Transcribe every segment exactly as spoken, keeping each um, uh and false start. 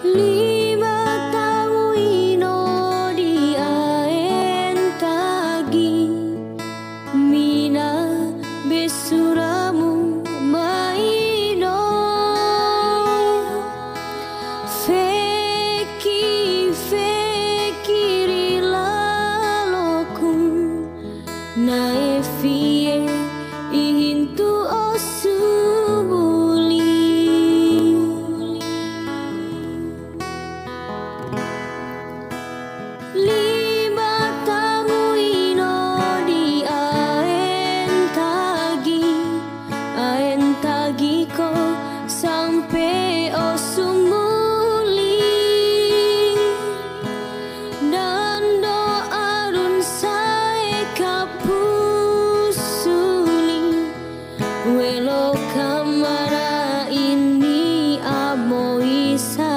Lima tamu ino di aen tagi mina besuramu maino feki feki rilaloku nae fie ihintu osubuli lima tamu ino di aen tagi aen tagi ko sampai osumuli dan do arun sae kapusuli welo kamara ini amo isa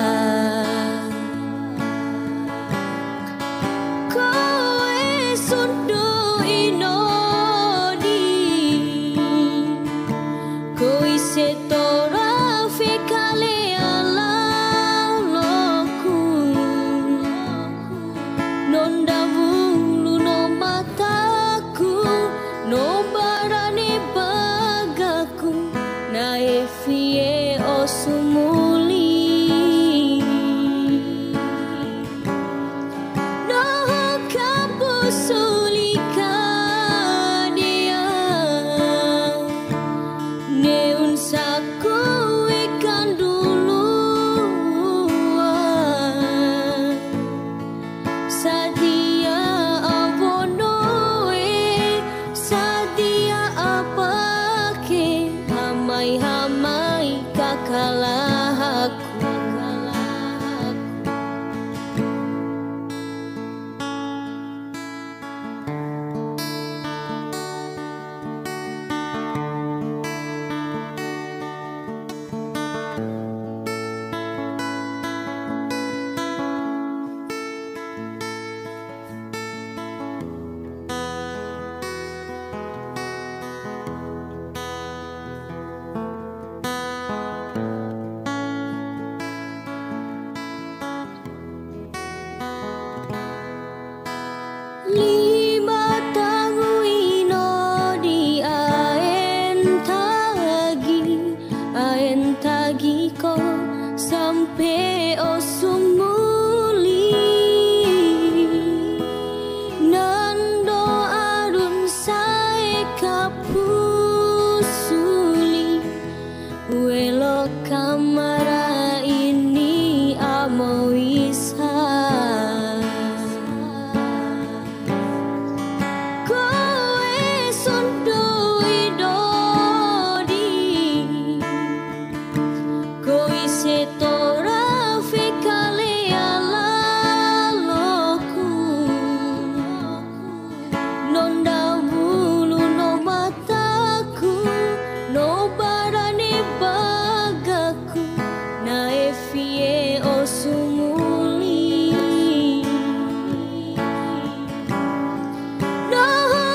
koe sundu ino di koe setora fekale ala loku nonda bulu no mataku no barane bagaku nae fie osumuli no kapusulika dia neun saku ikan duluan sadia abonoe sadia apake hamai-hamai kakalahku lima tamu ino di aen tagi aen tagi ko sampai osumuli nando arun sae kapusuli welo kamara ini amo isa koe sundu idodi koe setora fekale ala loku nonda bulu no mataku no barane bagaku nae fie osumuli no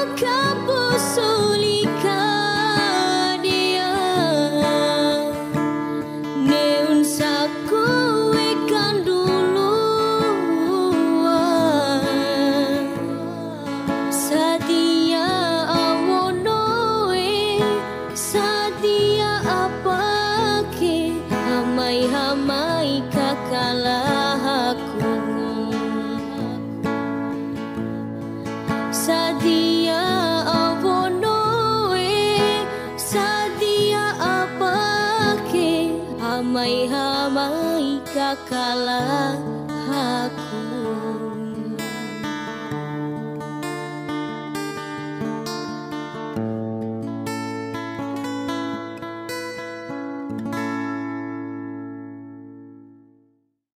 kapusulika dia neun saku ikan duluan sadia awonoe sadia apake hamai-hamai kakalahku sadia abonoe sadia apake hamai-hamai kakalahku